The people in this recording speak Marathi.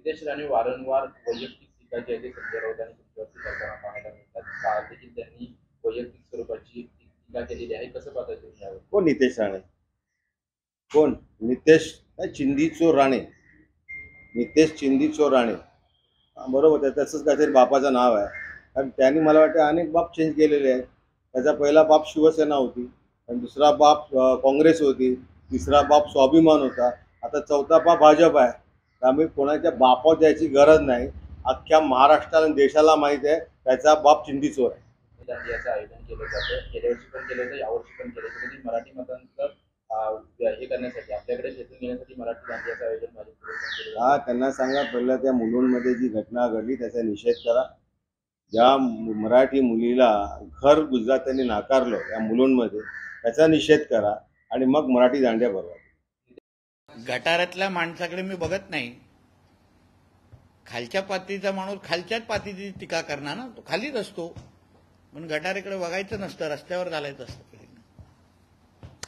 नितेश राणे वारंवार वैयक्तिक टीका जी आहे ती संजय राऊत आणि तुमच्यावरती करताना पाहायला मिळतात. काल देखील त्यांनी वैयक्तिक स्वरूपाची टीका केलेली आहे. कसं पाहता तुम्ही यावर? कोण नितेश राणे? कोण नितेश? चिंदी चोर राणे, नितेश चिंदी चोर राणे. बरोबर आहे, त्याचंच काहीतरी बापाचं नाव आहे. कारण त्यांनी मला वाटतं अनेक बाप चेंज केलेले आहेत. त्याचा पहिला बाप शिवसेना होती, आणि दुसरा बाप काँग्रेस होती, तिसरा बाप स्वाभिमान होता, आता चौथा बाप भाजप आहे. त्यामुळे कोणाच्या बापावर द्यायची गरज नाही. अख्ख्या महाराष्ट्राला आणि देशाला माहीत आहे त्याचा बाप चिंदी चोर आहे. दांडियाचं आयोजन केलं जातं. गेल्या वर्षी पण केलं होतं, यावर्षी पण केलं होतं. मराठी मतांचं हे करण्यासाठी, आपल्याकडे खेचून घेण्यासाठी मराठी दांडियाचं आयोजन भाजपकडून केलं जातं. हा, त्यांना सांगा पहिलं त्या मुलुंडमध्ये जी घटना घडली त्याचा निषेध करा. ज्या मराठी मुलीला घर गुजरात्यांनी नाकारलं या मुलुंडमध्ये, त्याचा निषेध करा आणि मग मराठी दांडिया भरवा. गटारातल्या माणसाकडे मी बघत नाही. खालच्या पातळीचा माणूस खालच्याच पातळीची टीका करणार ना, तो खालीच असतो. म्हणून गटाराकडे बघायचं नसतं, रस्त्यावर घालायचं असतं.